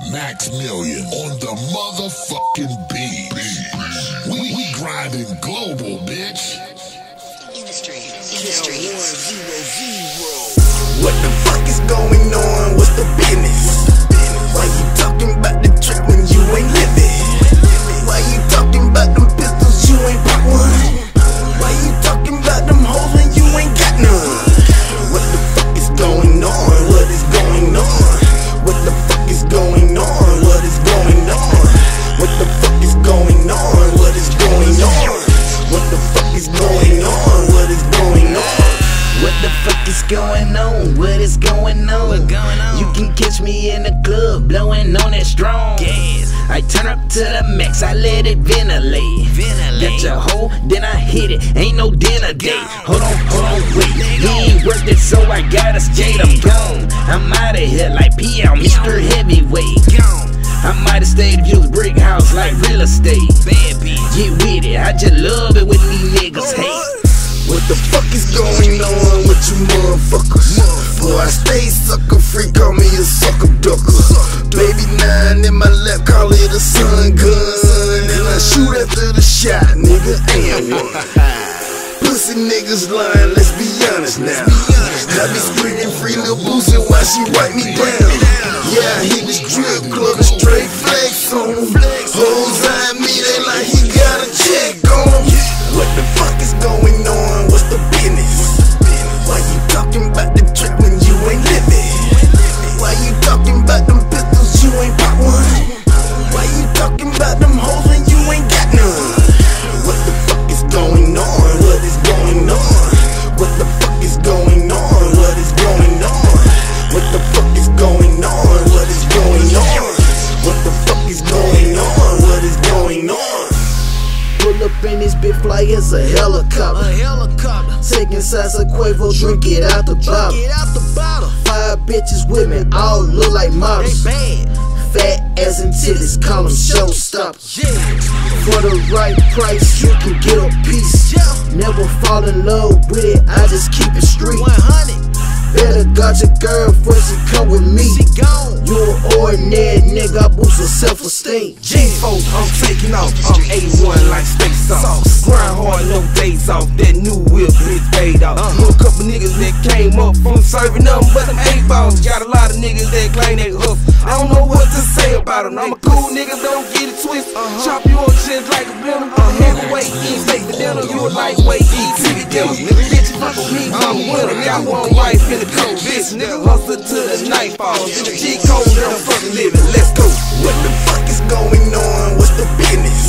Max Million on the motherfucking beat. We grinding global, bitch. Industry. What the fuck is going on? What's the business? Why you talking about the trap when you ain't living? Why you talking about them pistols you ain't pop one? Why you talking about them hoes when you ain't got none? What the fuck is going on? What is going on? What the fuck is going on? What is going on? What the fuck is going on? What is going on? What the fuck is going on? What is going on? What the fuck is going on? What is going on? You can catch me in the club blowing on that strong. Yes. I turn up to the max, I let it ventilate. Got your hoe, then I hit it. Ain't no dinner date. Hold on, wait. He ain't worth it, so I gotta skate. I'm gone. I'm out of here like P. I'm Mr. Heavyweight. I might have stayed if you was brick house like real estate. Get with it, I just love it when these niggas hate. What the fuck is going on with you motherfuckers? Boy, I stay sucker free, call me a sucker ducker. Baby 9 in my lap, call it a sun gun. And I shoot after the shot, nigga, and one. Pussy niggas lying, let's be honest now. I be screaming free Lil Boosie while she wipe me down. Yeah, I hit this strip club and straight flex on them. Hoes eyeing me, they like he got a check on them. What the fuck is going on? What's the business? Why you talking about the trip when you ain't living? Why you talking about them pistols you ain't pop one? Why you talking about them hoes when you ain't got none? What the fuck is going on? What is going on? What the fuck is going on? What is going on? What the fuck is going on? What is going on? What the fuck is going on? What is going on? Pull up in this bitch fly as a helicopter. Taking shots of Quavo, drink it out the bottle. 5 bitches with me, all look like models. Fat ass and titties, call them showstoppers. For the right price, you can get a piece. Never fall in love with it, I just keep it street. Better got your girl first and come with me. You an ordinary nigga, I boost your self-esteem. G4, I'm taking off, I'm A1 like space sauce. Grind hard, no days off, that new whip bitch paid off. Knew a couple niggas that came up from serving nothing but them 8 balls. Got a lot of niggas that claim they hustle. I don't know what to say about them. I'm a cool nigga, don't get it twisted. Chop you up just like a blender. Heavyweight, eat steak for dinner. You a lightweight, eat TV dinner. Bitch, fuck with me, I'm a winner. Got one wife in the coat, bitch. Nigga hustle till the night falls. In the G code, I'm fucking living. Let's go. What the fuck is going on? What's the business?